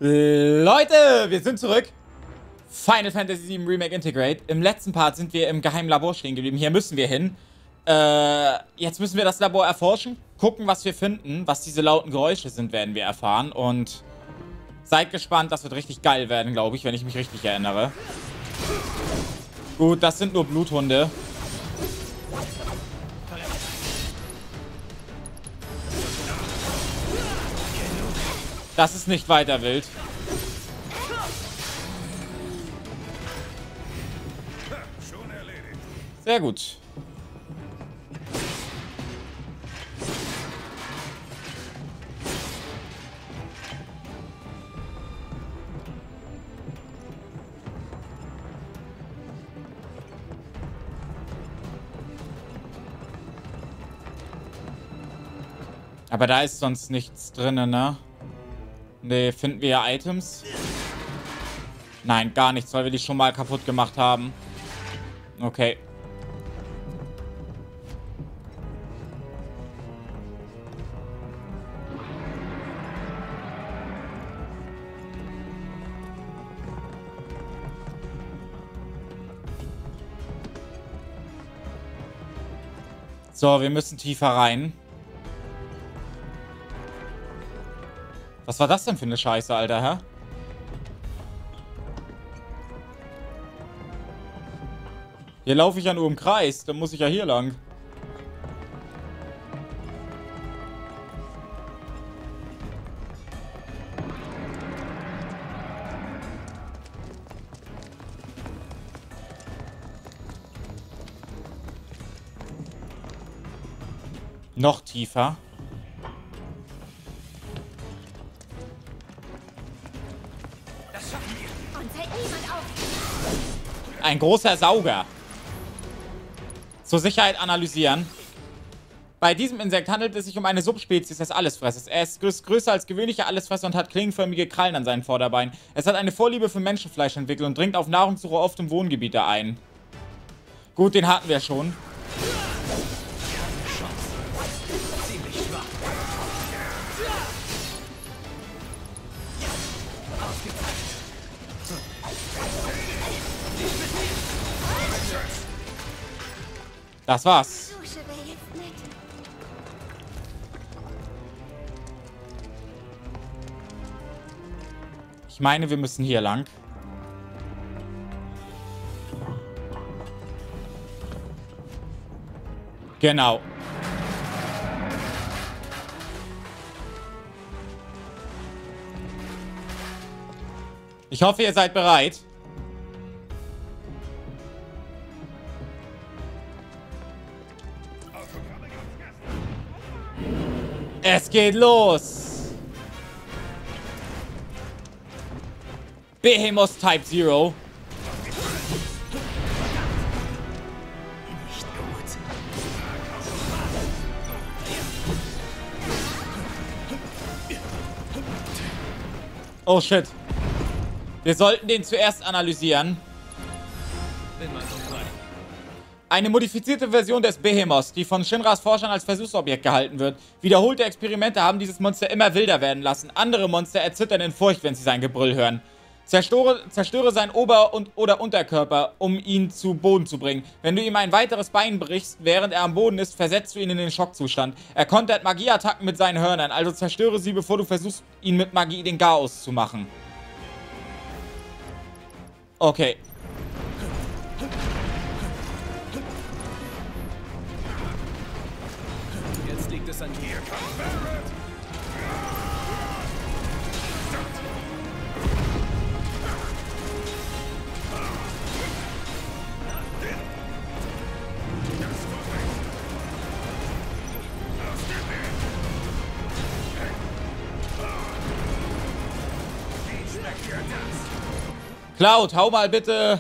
Leute, wir sind zurück. Final Fantasy VII Remake Integrate. Im letzten Part sind wir im geheimen Labor stehen geblieben. Hier müssen wir hin. Jetzt müssen wir das Labor erforschen. Gucken, was wir finden. Was diese lauten Geräusche sind, werden wir erfahren. Und seid gespannt, das wird richtig geil werden, glaube ich, wenn ich mich richtig erinnere. Gut, das sind nur Bluthunde. Das ist nicht weiter wild. Sehr gut. Aber da ist sonst nichts drin, ne? Ne, finden wir ja Items? Nein, gar nichts, weil wir die schon mal kaputt gemacht haben. Okay. So, wir müssen tiefer rein. Was war das denn für eine Scheiße, Alter, hä? Hier laufe ich ja nur im Kreis. Dann muss ich ja hier lang. Noch tiefer. Ein großer Sauger. Zur Sicherheit analysieren. Bei diesem Insekt handelt es sich um eine Subspezies des Allesfressers. Er ist größer als gewöhnliche Allesfresser und hat klingenförmige Krallen an seinen Vorderbeinen. Es hat eine Vorliebe für Menschenfleisch entwickelt und dringt auf Nahrungssuche oft in Wohngebiete ein. Gut, den hatten wir schon. Das war's. Ich meine, wir müssen hier lang. Genau. Ich hoffe, ihr seid bereit. Es geht los! Behemoth Type Zero. Oh shit. Wir sollten den zuerst analysieren. Eine modifizierte Version des Behemoths, die von Shinras Forschern als Versuchsobjekt gehalten wird. Wiederholte Experimente haben dieses Monster immer wilder werden lassen. Andere Monster erzittern in Furcht, wenn sie sein Gebrüll hören. Zerstöre seinen oder Unterkörper, um ihn zu Boden zu bringen. Wenn du ihm ein weiteres Bein brichst, während er am Boden ist, versetzt du ihn in den Schockzustand. Er kontert Magieattacken mit seinen Hörnern, also zerstöre sie, bevor du versuchst, ihn mit Magie den Chaos zu machen. Okay. Jetzt liegt es an dir. Cloud, hau mal bitte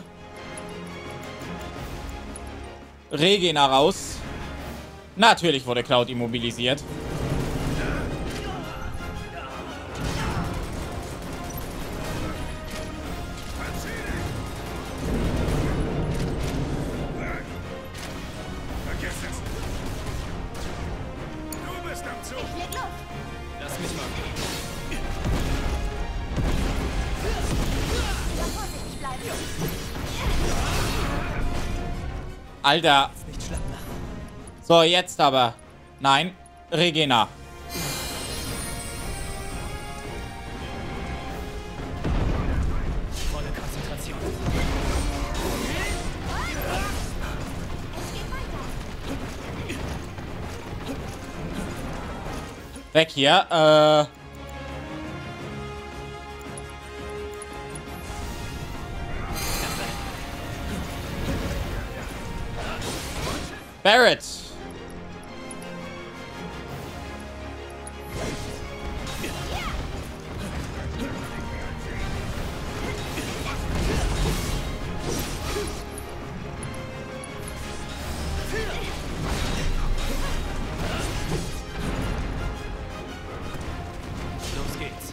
Regina raus. Natürlich wurde Cloud immobilisiert. Lass mich mal. Alter. Nicht schlapp machen. So, jetzt aber. Nein. Regina. Volle Konzentration. Weg hier. Barret. Los geht's.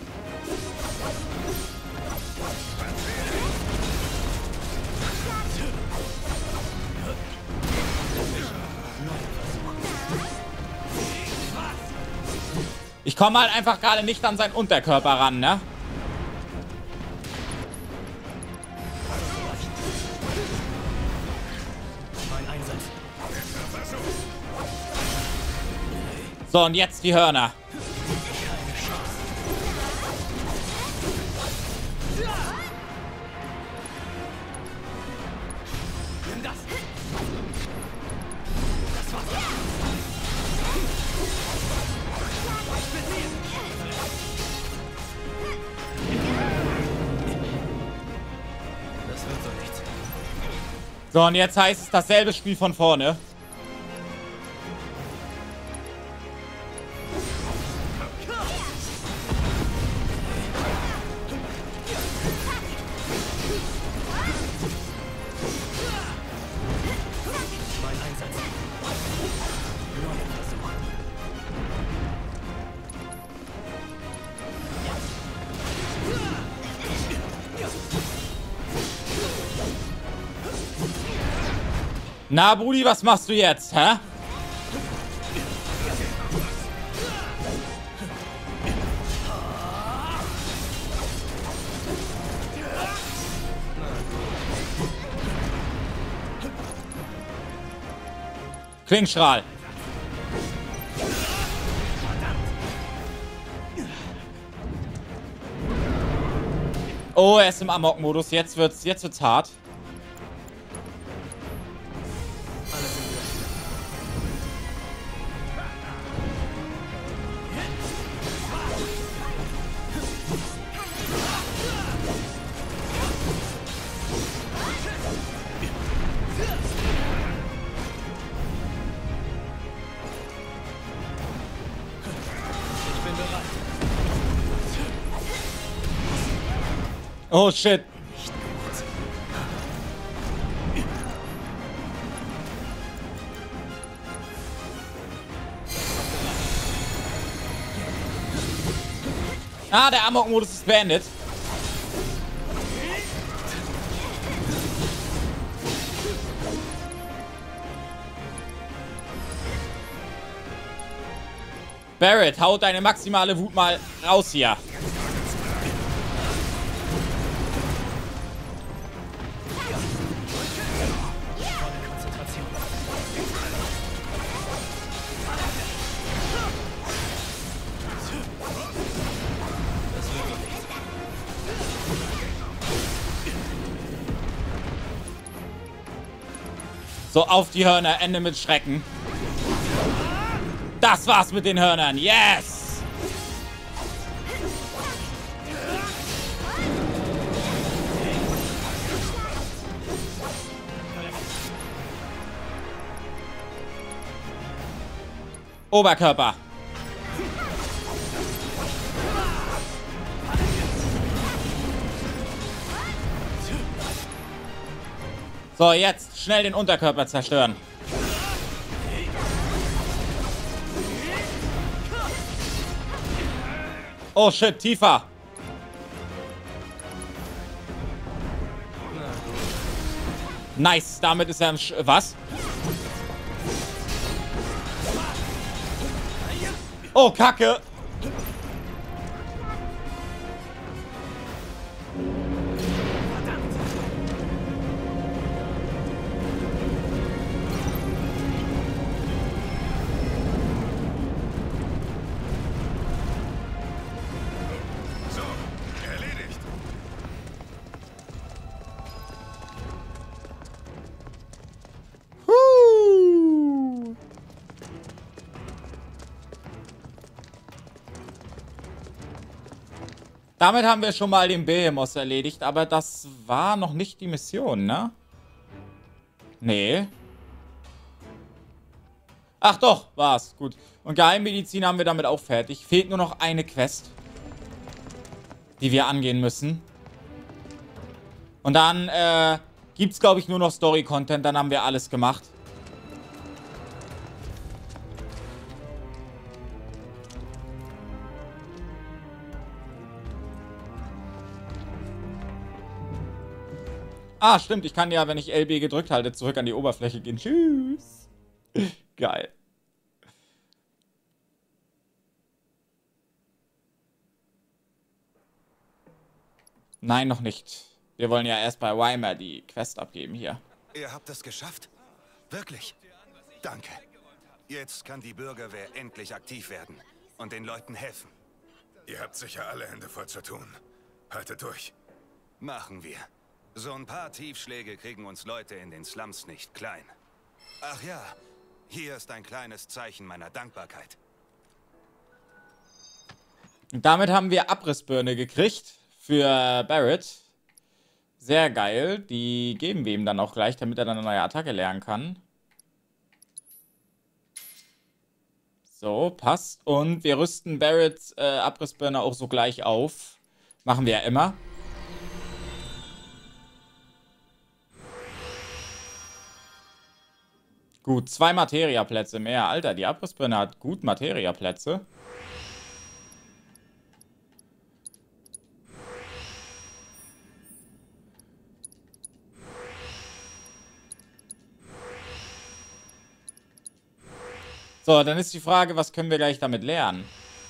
Ich komme halt einfach gerade nicht an seinen Unterkörper ran, ne? Mein Einsatz. So, und jetzt die Hörner. Keine Chance. Nimm das. Das war's. Das wird so nichts. So, und jetzt heißt es dasselbe Spiel von vorne. Mein Einsatz. Neuer Versuch. Na, Brudi, was machst du jetzt, hä? Klingstrahl. Oh, er ist im Amok-Modus. Jetzt wird's hart. Alles im Griff. Ich bin bereit. Oh, shit. Ah, der Amok-Modus ist beendet. Barret, hau deine maximale Wut mal raus hier. Volle Konzentration. Das wird so nichts. So, auf die Hörner, Ende mit Schrecken. Das war's mit den Hörnern. Yes! Oberkörper. So, jetzt schnell den Unterkörper zerstören. Oh shit, tiefer. Nice, damit ist er im was? Oh, Kacke. Damit haben wir schon mal den Behemoth erledigt, aber das war noch nicht die Mission, ne? Nee. Ach doch, war's. Gut. Und Geheimmedizin haben wir damit auch fertig. Fehlt nur noch eine Quest, die wir angehen müssen. Und dann gibt's, glaube ich, nur noch Story-Content. Dann haben wir alles gemacht. Ah, stimmt. Ich kann ja, wenn ich LB gedrückt halte, zurück an die Oberfläche gehen. Tschüss. Geil. Nein, noch nicht. Wir wollen ja erst bei Weimar die Quest abgeben hier. Ihr habt es geschafft? Wirklich? Danke. Jetzt kann die Bürgerwehr endlich aktiv werden und den Leuten helfen. Ihr habt sicher alle Hände voll zu tun. Haltet durch. Machen wir. So ein paar Tiefschläge kriegen uns Leute in den Slums nicht klein. Ach ja, hier ist ein kleines Zeichen meiner Dankbarkeit. Und damit haben wir Abrissbirne gekriegt für Barrett. Sehr geil. Die geben wir ihm dann auch gleich, damit er dann eine neue Attacke lernen kann. So, passt. Und wir rüsten Barretts Abrissbirne auch so gleich auf. Machen wir ja immer. Gut, 2 Materiaplätze mehr. Alter, die Abrissbirne hat gut Materiaplätze. So, dann ist die Frage, was können wir gleich damit lernen?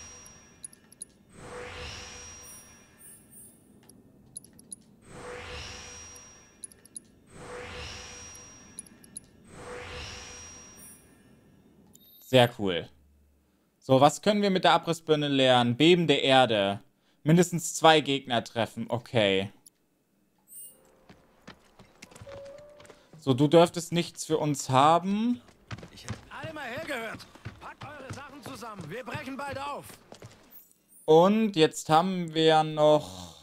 Sehr cool. So, was können wir mit der Abrissbirne lernen? Bebende Erde. Mindestens 2 Gegner treffen. Okay. So, du dürftest nichts für uns haben. Alle mal hergehört. Packt eure Sachen zusammen. Wir brechen bald auf. Und jetzt haben wir noch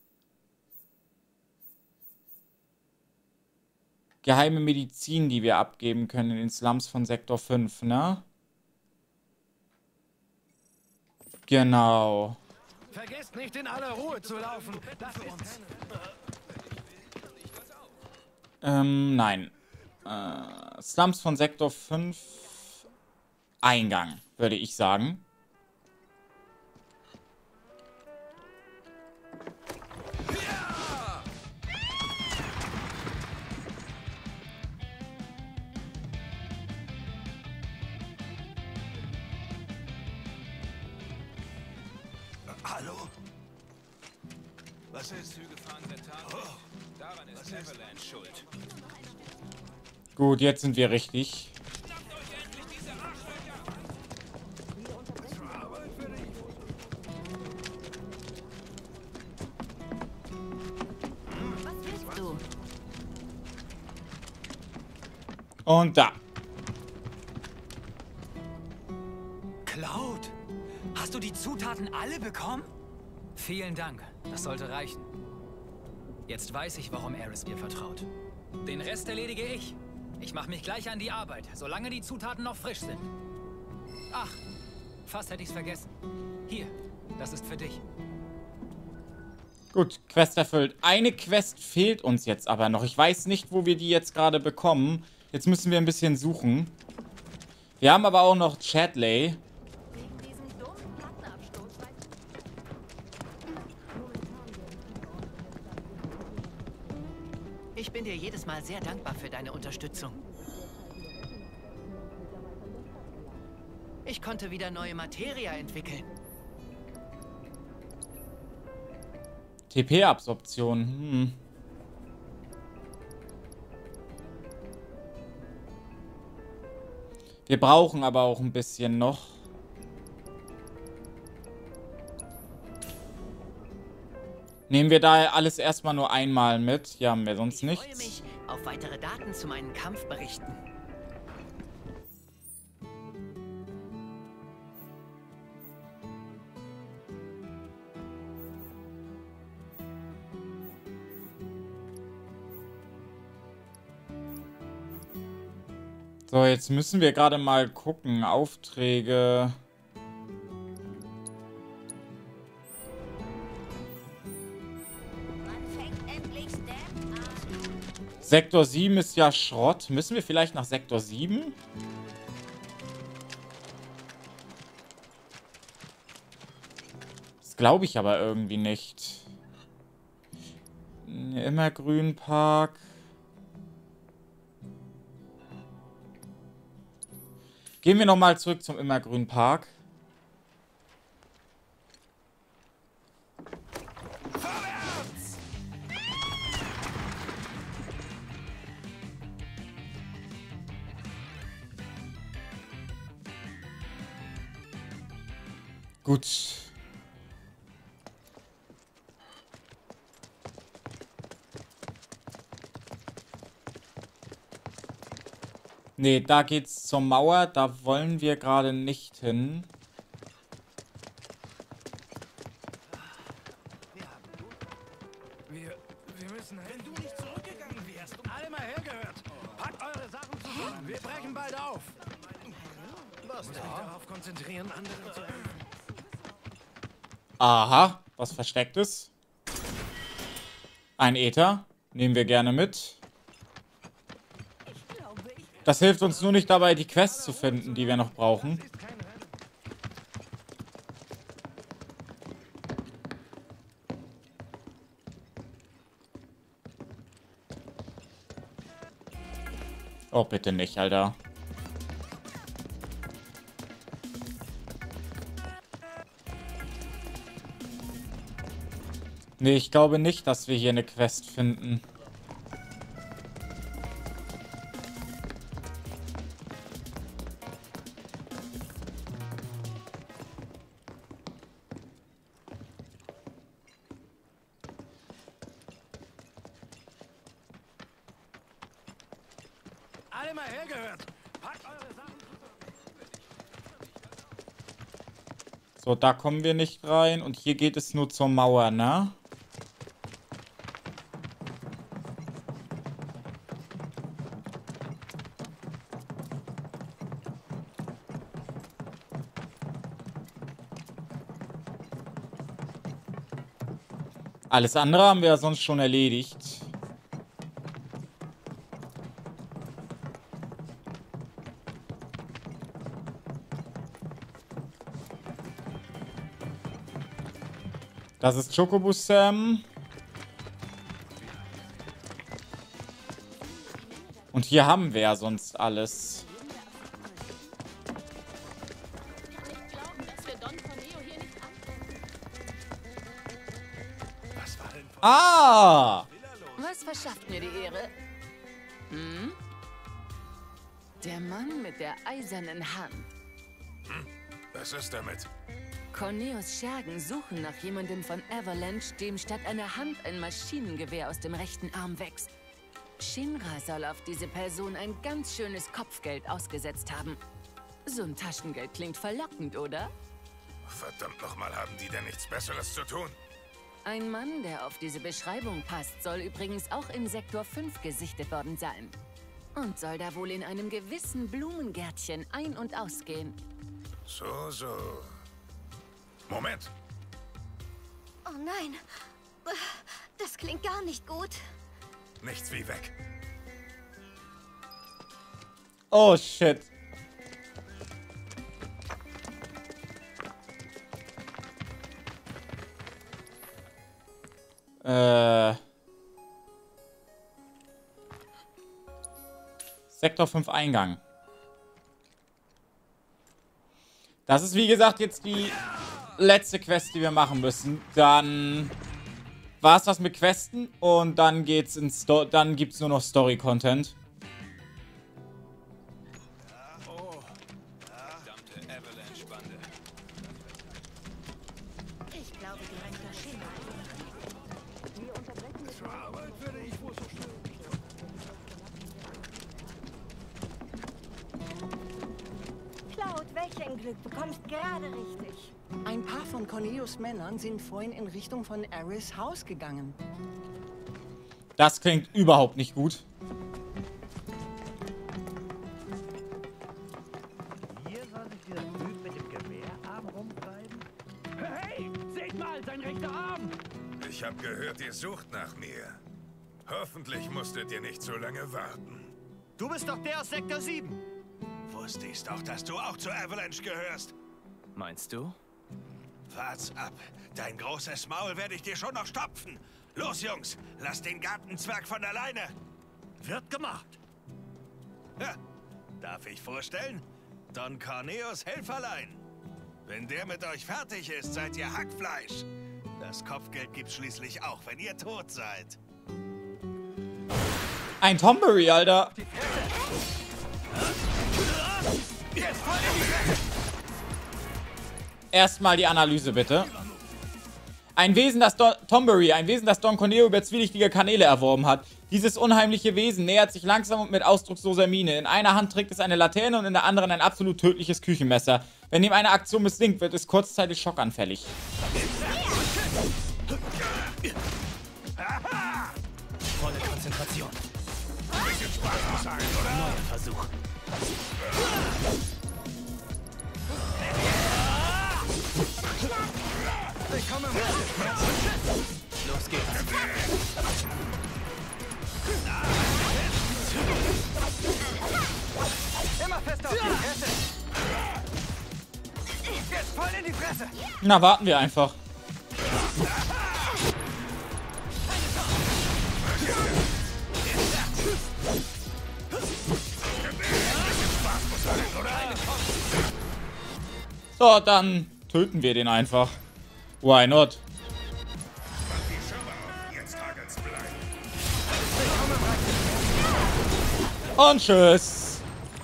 geheime Medizin, die wir abgeben können in den Slums von Sektor 5, ne? Genau. Vergesst nicht, in aller Ruhe zu laufen. Das ist... Nein. Slums von Sektor 5. Eingang, würde ich sagen. Hallo? Was ist zugefahrene Tat? Daran ist Avalanche schuld. Gut, jetzt sind wir richtig. Was willst du? Und da. Cloud, hast du die Zutaten alle bekommen? Vielen Dank, das sollte reichen. Jetzt weiß ich, warum Ares mir vertraut. Den Rest erledige ich. Ich mache mich gleich an die Arbeit, solange die Zutaten noch frisch sind. Ach, fast hätte ich's vergessen. Hier, das ist für dich. Gut, Quest erfüllt. Eine Quest fehlt uns jetzt aber noch. Ich weiß nicht, wo wir die jetzt gerade bekommen. Jetzt müssen wir ein bisschen suchen. Wir haben aber auch noch Chadley. Wegen diesem dummen Plattenabsturz, weißt du? Ich bin dir jedes Mal sehr dankbar für deine Unterstützung. Ich konnte wieder neue Materia entwickeln. TP-Absorption. Wir brauchen aber auch ein bisschen noch. Nehmen wir da alles erstmal nur einmal mit. Hier haben wir sonst Ich freue nichts. mich auf weitere Daten zu meinen Kampfberichten. So, jetzt müssen wir gerade mal gucken. Aufträge. Man fängt endlich Stab an. Sektor 7 ist ja Schrott. Müssen wir vielleicht nach Sektor 7? Das glaube ich aber irgendwie nicht. Immergrünpark. Gehen wir nochmal zurück zum Immergrünpark. Gut. Nee, da geht's zur Mauer. Da wollen wir gerade nicht hin. Wir müssen helfen. Wenn du nicht zurückgegangen wärst und alle mal hergehört. Packt eure Sachen zusammen. Wir brechen bald auf. Lasst euch darauf konzentrieren, anderen zu helfen. Aha, was Verstecktes. Ein Äther. Nehmen wir gerne mit. Das hilft uns nur nicht dabei, die Quests zu finden, die wir noch brauchen. Ist kein Rennen. Oh, bitte nicht, Alter. Nee, ich glaube nicht, dass wir hier eine Quest finden. Alle mal hergehört. Packt eure Sachen zusammen. So, da kommen wir nicht rein. Und hier geht es nur zur Mauer, ne? Alles andere haben wir ja sonst schon erledigt. Das ist Chocobo Sam. Und hier haben wir ja sonst alles. Ich kann nicht glauben, dass wir Don Corneo hier nicht antreffen. Was war denn Ah! Was verschafft mir die Ehre? Hm? Der Mann mit der eisernen Hand. Was ist damit? Corneos Schergen suchen nach jemandem von Avalanche, dem statt einer Hand ein Maschinengewehr aus dem rechten Arm wächst. Shinra soll auf diese Person ein ganz schönes Kopfgeld ausgesetzt haben. So ein Taschengeld klingt verlockend, oder? Verdammt nochmal, haben die denn nichts Besseres zu tun? Ein Mann, der auf diese Beschreibung passt, soll übrigens auch in Sektor 5 gesichtet worden sein. Und soll da wohl in einem gewissen Blumengärtchen ein- und ausgehen. So, so. Moment. Oh nein. Das klingt gar nicht gut. Nichts wie weg. Oh, shit. Sektor 5 Eingang. Das ist, wie gesagt, jetzt die letzte Quest, die wir machen müssen. Dann war es das mit Questen und dann geht's dann gibt's nur noch Story-Content. Verdammte Avalanche-Bande. Ich glaube, die Rechter Shinra. Cloud, welch ein Glück. Du kommst gerade richtig. Ein paar von Cornelius Männern sind vorhin in Richtung von Aris Haus gegangen. Das klingt überhaupt nicht gut. Ich habe gehört, ihr sucht nach mir. Hoffentlich musstet ihr nicht so lange warten. Du bist doch der aus Sektor 7. Wusste ich's doch, dass du auch zur Avalanche gehörst. Meinst du? Wart's ab. Dein großes Maul werde ich dir schon noch stopfen. Los, Jungs, lass den Gartenzwerg von alleine. Wird gemacht. Ja, darf ich vorstellen? Don Corneos Helferlein. Wenn der mit euch fertig ist, seid ihr Hackfleisch. Das Kopfgeld gibt's schließlich auch, wenn ihr tot seid. Ein Tomberry, Alter. Erstmal die Analyse, bitte. Ein Wesen, das Tomberry, ein Wesen, das Don Corneo über zwielichtige Kanäle erworben hat. Dieses unheimliche Wesen nähert sich langsam und mit ausdrucksloser Miene. In einer Hand trägt es eine Laterne und in der anderen ein absolut tödliches Küchenmesser. Wenn ihm eine Aktion misslingt, wird es kurzzeitig schockanfällig. Volle Konzentration. Ein bisschen Spaß muss sein, oder? Neuer Versuch. Willkommen im Los geht's. Immer fest auf die Fresse. Jetzt voll in die Fresse. Na, warten wir einfach. So, dann töten wir den einfach. Why not? Und tschüss.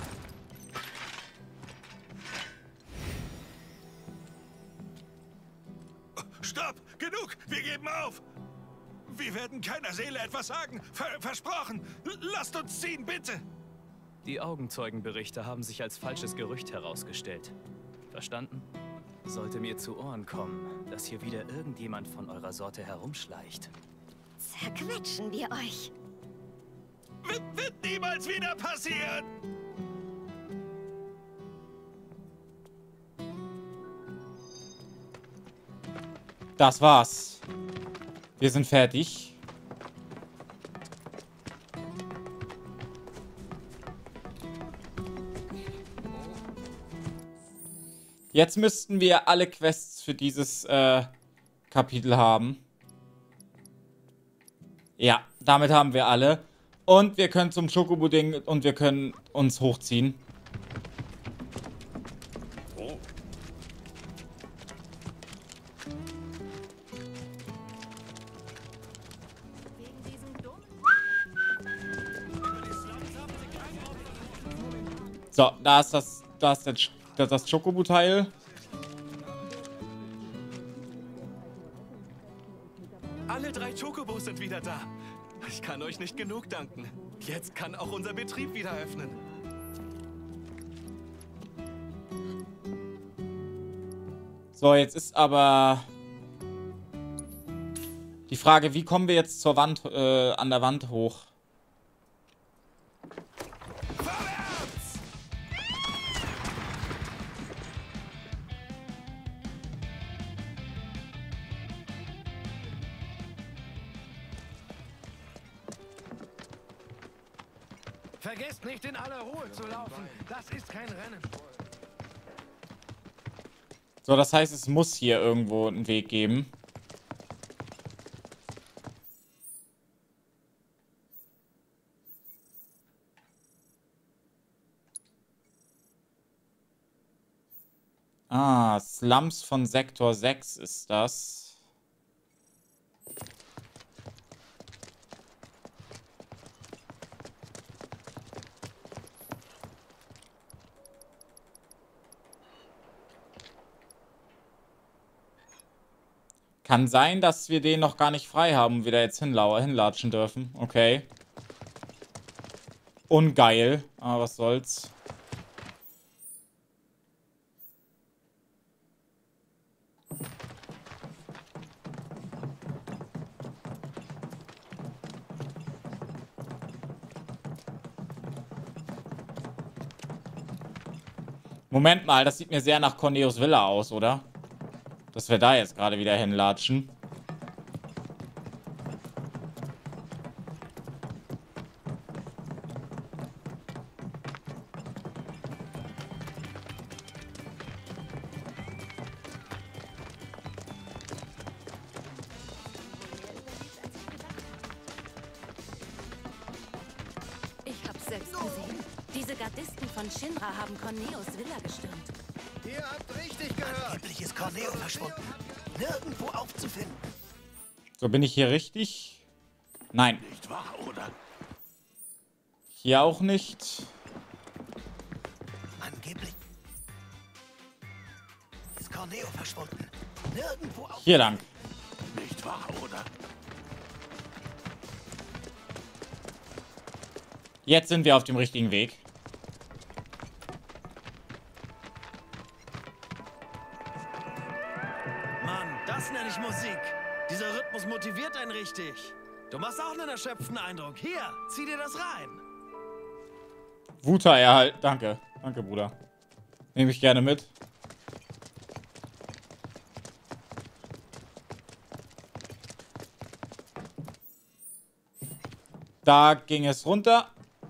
Stopp! Genug! Wir geben auf! Wir werden keiner Seele etwas sagen. Versprochen! Lasst uns ziehen, bitte! Die Augenzeugenberichte haben sich als falsches Gerücht herausgestellt. Verstanden? Sollte mir zu Ohren kommen, dass hier wieder irgendjemand von eurer Sorte herumschleicht. Zerquetschen wir euch. Wird niemals wieder passieren! Das war's. Wir sind fertig. Jetzt müssten wir alle Quests für dieses Kapitel haben. Ja, damit haben wir alle. Und wir können zum Schokobuding und wir können uns hochziehen. So, da ist das Chocobo-Teil. Alle 3 Chocobos sind wieder da. Ich kann euch nicht genug danken. Jetzt kann auch unser Betrieb wieder öffnen. So, jetzt ist aber die Frage, wie kommen wir jetzt zur Wand, an der Wand hoch? Vergesst nicht, in aller Ruhe zu laufen. Das ist kein Rennen. So, das heißt, es muss hier irgendwo einen Weg geben. Ah, Slums von Sektor 6 ist das. Kann sein, dass wir den noch gar nicht frei haben und wir da jetzt hinlatschen dürfen. Okay. Ungeil. Aber was soll's. Moment mal, das sieht mir sehr nach Corneos Villa aus, oder? Dass wir da jetzt gerade wieder hinlatschen. selbst gesehen? Diese Gardisten von Shinra haben Corneos Villa gestürmt. Ihr habt richtig gehört. Angeblich ist Corneo verschwunden. Nirgendwo aufzufinden. So, bin ich hier richtig? Nein. Nicht wahr, oder? Hier auch nicht. Angeblich ist Corneo verschwunden. Nirgendwo aufzufinden. Hier lang. Nicht wahr, oder? Jetzt sind wir auf dem richtigen Weg. Mann, das nenne ich Musik. Dieser Rhythmus motiviert einen richtig. Du machst auch einen erschöpften Eindruck. Hier, zieh dir das rein. Wuta erhalten. Danke. Danke, Bruder. Nehme ich gerne mit. Da ging es runter.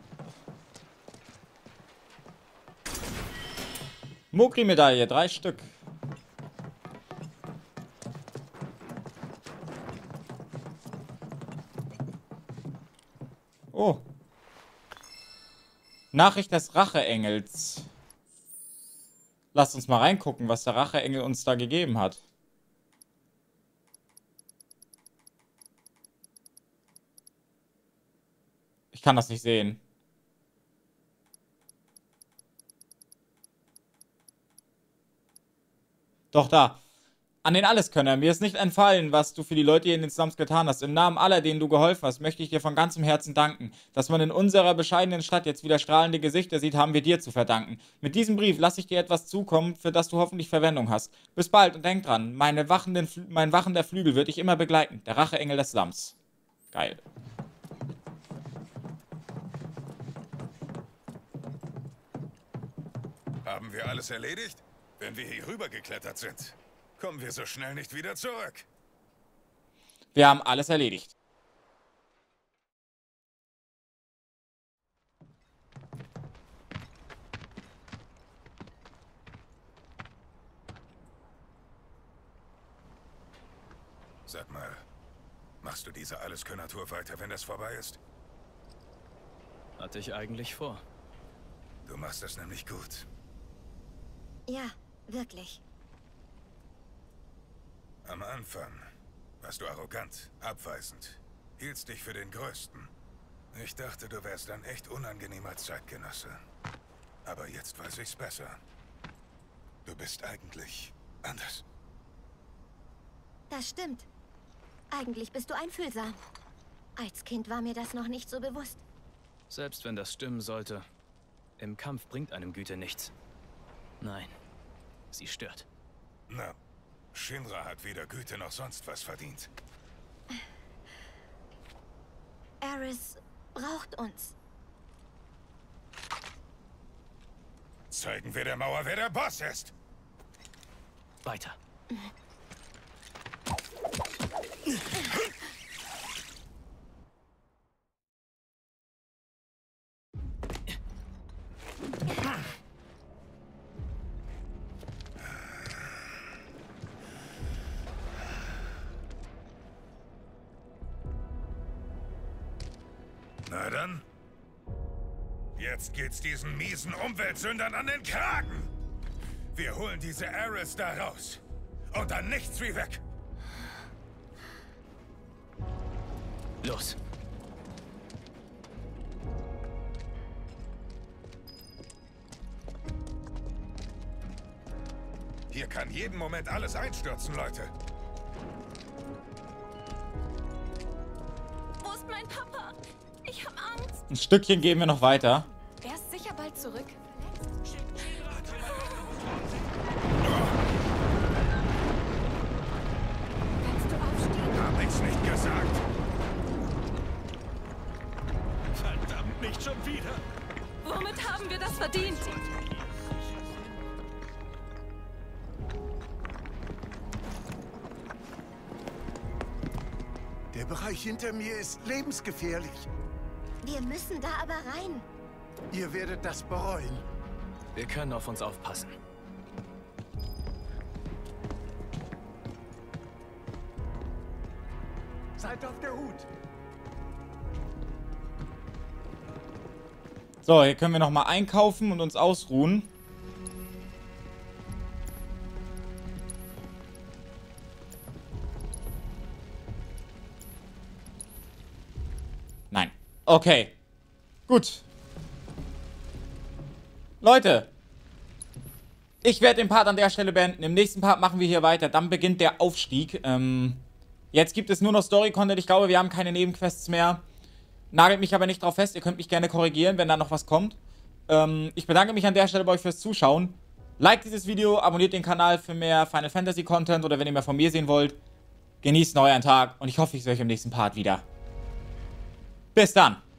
Mokri-Medaille, 3 Stück. Oh. Nachricht des Racheengels. Lasst uns mal reingucken, was der Racheengel uns da gegeben hat. Ich kann das nicht sehen. Doch, da. An den Alleskönner, mir ist nicht entfallen, was du für die Leute hier in den Slums getan hast. Im Namen aller, denen du geholfen hast, möchte ich dir von ganzem Herzen danken. Dass man in unserer bescheidenen Stadt jetzt wieder strahlende Gesichter sieht, haben wir dir zu verdanken. Mit diesem Brief lasse ich dir etwas zukommen, für das du hoffentlich Verwendung hast. Bis bald und denk dran, mein wachender Flügel wird dich immer begleiten. Der Racheengel des Slums. Geil. Haben wir alles erledigt? Wenn wir hier rübergeklettert sind, kommen wir so schnell nicht wieder zurück. Wir haben alles erledigt. Sag mal, machst du diese Alleskönner-Tour weiter, wenn das vorbei ist? Hatte ich eigentlich vor. Du machst das nämlich gut. Ja, wirklich. Am Anfang warst du arrogant, abweisend, hieltst dich für den Größten. Ich dachte, du wärst ein echt unangenehmer Zeitgenosse. Aber jetzt weiß ich's besser. Du bist eigentlich anders. Das stimmt. Eigentlich bist du einfühlsam. Als Kind war mir das noch nicht so bewusst. Selbst wenn das stimmen sollte, im Kampf bringt einem Güte nichts. Nein, sie stört. Na, Shinra hat weder Güte noch sonst was verdient. Ares braucht uns. Zeigen wir der Mauer, wer der Boss ist. Weiter. Na dann. Jetzt geht's diesen miesen Umweltsündern an den Kragen. Wir holen diese Ares da raus. Und dann nichts wie weg. Los. Hier kann jeden Moment alles einstürzen, Leute. Wo ist mein Papa? Ich hab Angst. Ein Stückchen gehen wir noch weiter. Er ist sicher bald zurück. Kannst du aufstehen? Hab ich's nicht gesagt. Verdammt, nicht schon wieder. Womit haben wir das verdient? Der Bereich hinter mir ist lebensgefährlich. Wir müssen da aber rein. Ihr werdet das bereuen. Wir können auf uns aufpassen. Seid auf der Hut. So, hier können wir nochmal einkaufen und uns ausruhen. Nein. Okay. Gut. Leute. Ich werde den Part an der Stelle beenden. Im nächsten Part machen wir hier weiter. Dann beginnt der Aufstieg. Jetzt gibt es nur noch Story-Content. Ich glaube, wir haben keine Nebenquests mehr. Nagelt mich aber nicht drauf fest. Ihr könnt mich gerne korrigieren, wenn da noch was kommt. Ich bedanke mich an der Stelle bei euch fürs Zuschauen. Liked dieses Video, abonniert den Kanal für mehr Final Fantasy Content oder wenn ihr mehr von mir sehen wollt. Genießt euren Tag und ich hoffe, ich sehe euch im nächsten Part wieder. Bis dann.